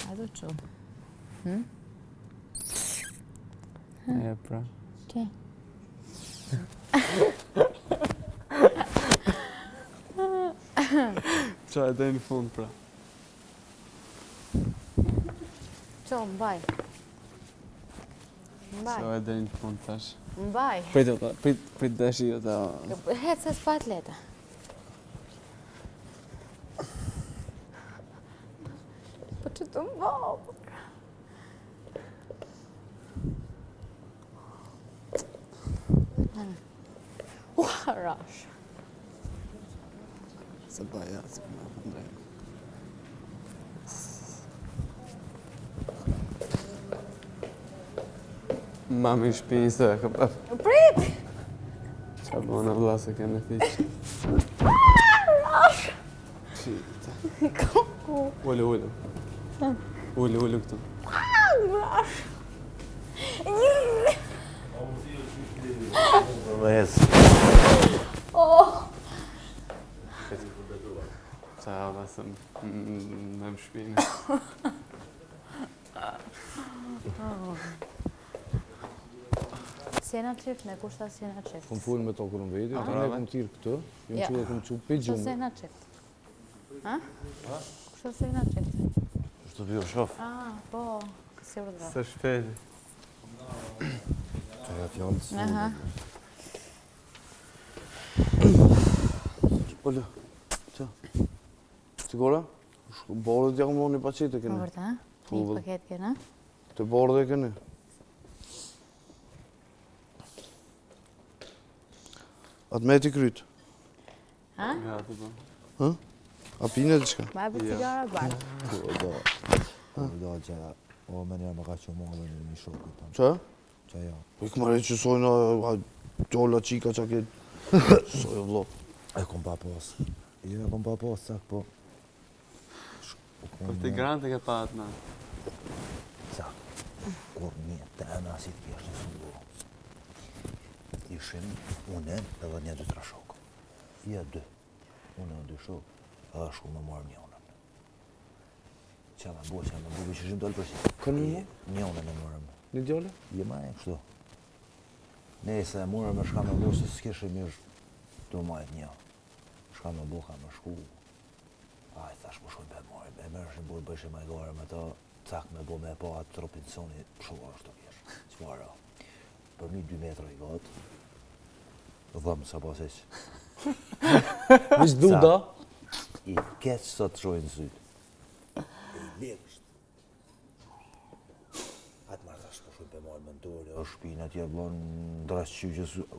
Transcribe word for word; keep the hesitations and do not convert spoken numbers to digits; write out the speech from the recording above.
A do qumë. Hm? E, pra. Që? Qa e dhe në fund, pra. Qo, mbaj. Mbaj. Qa e dhe në fund, tash. Mbaj. Prit, prit, prit dhe shio ta... Hecë se s'pa atleta. Po që të mbaj? Ua, rash. Se ba ja, se ba, Andrea. Mami shpinjë se e ka për... Prit! Qa bëna vla se kene fiqë. Rash! Qita. Kuku. Ullu, ullu. Ullu, ullu këtu. Rash! Vëhes. Oh! Qa vla se me më shpinë. Sjena qift, me kushta sjena qift. Kom full me tokën në veti, ta ne kom tirë këtë, jom që dhe kom që pe Kushta gjumë. sjena qift. Ha? Kushta sjena qift. Shtë të vjo shof. Ah, po, si urdhra. Se shpeti. Qa ja fjallë të Aha. Ollë, qa? Sigura? Bordët ja kom një pacete Më këne. vërta, ha? Një Full. paket kena? Të bordë e këne. Atë me ti kryt. Ha? Gati, po. Hë? A pine të qka? Ma e për cigara barë. Po, do. Po, do që... O, me njerë më ka që mua dhe një shokë. Qa? Qa ja. Po i këmare që sojnë a gjolla qika qa këtë. Sojnë vlo. E kom pa pas. Jo, e kom pa pas, sak, po. Po ti grante ke pa atë na. Sak. Kur një të ena si të kjesh në fundu. Ishim une edhe një dy tra shokë. Ja dy. Une dy shokë. Edhe shku me marë njonën. Qa me bo, qa me bo, që shim dollë përsi. Kënë më? Njonën e mërëm. Një djole? Je ma e kështu. Nese e mërëm e shka me bo, se s'kishim ish të majt një. Shka me bo, ka me shku. Aj, thash po shkojnë për marë. E mërëshim bo, bëshim e gare me ta. Cak me bo me po atë tropin soni. Shua është të kjesh. Qëfara. Për një dy metra i gatë. Dhëmë sa pas eq. Vis duda? I keq sa të shojnë sytë. E i lekësht. Atë marrë thash po shkojnë për marë mentori. O shpine atje blon dras qyqës.